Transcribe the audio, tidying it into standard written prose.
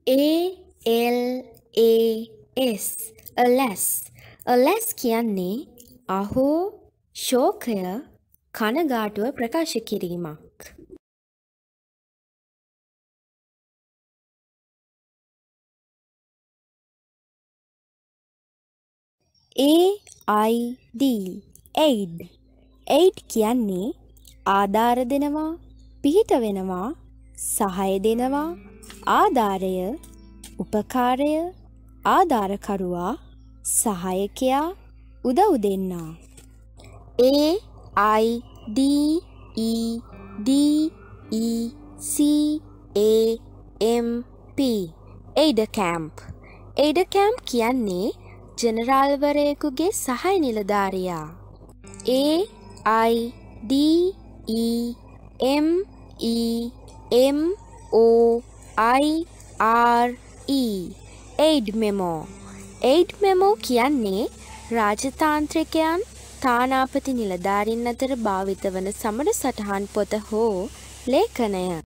ALAS alas alas කියන්නේ අහෝ ශෝකය කනගාටුව ප්‍රකාශ කිරීමක්. AID aid aid කියන්නේ ආධාර දෙනවා, පිහිට වෙනවා, සහාය දෙනවා, ආධාරය, උපකාරය, ආධාරකරුවා, සහායකයා, උදව් දෙන්නා. AIDEDECAMP aid camp aid camp කියන්නේ ජෙනරාල්වරයෙකුගේ සහාය නිලධාරියා. AIDEMEMOIRE aid memo aid memo කියන්නේ රාජතාන්ත්‍රිකයන් තානාපති නිලධාරීන් අතර භාවිත වන සමර සටහන් පොත හෝ ලේඛනය.